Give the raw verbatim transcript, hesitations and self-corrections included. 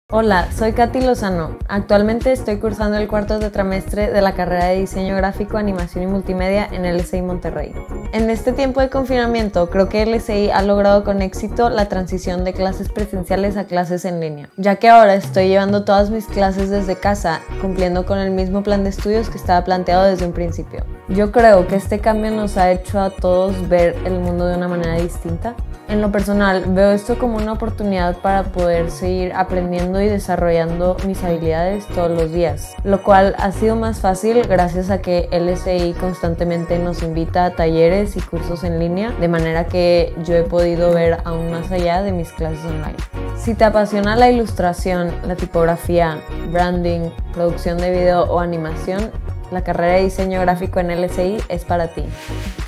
Hola, soy Katy Lozano. Actualmente estoy cursando el cuarto tetramestre de la carrera de Diseño Gráfico, Animación y Multimedia en L S I Monterrey. En este tiempo de confinamiento, creo que L S I ha logrado con éxito la transición de clases presenciales a clases en línea, ya que ahora estoy llevando todas mis clases desde casa, cumpliendo con el mismo plan de estudios que estaba planteado desde un principio. Yo creo que este cambio nos ha hecho a todos ver el mundo de una manera distinta. En lo personal, veo esto como una oportunidad para poder seguir aprendiendo y desarrollando mis habilidades todos los días, lo cual ha sido más fácil gracias a que L S I constantemente nos invita a talleres y cursos en línea, de manera que yo he podido ver aún más allá de mis clases online. Si te apasiona la ilustración, la tipografía, branding, producción de video o animación, la carrera de diseño gráfico en L S I es para ti.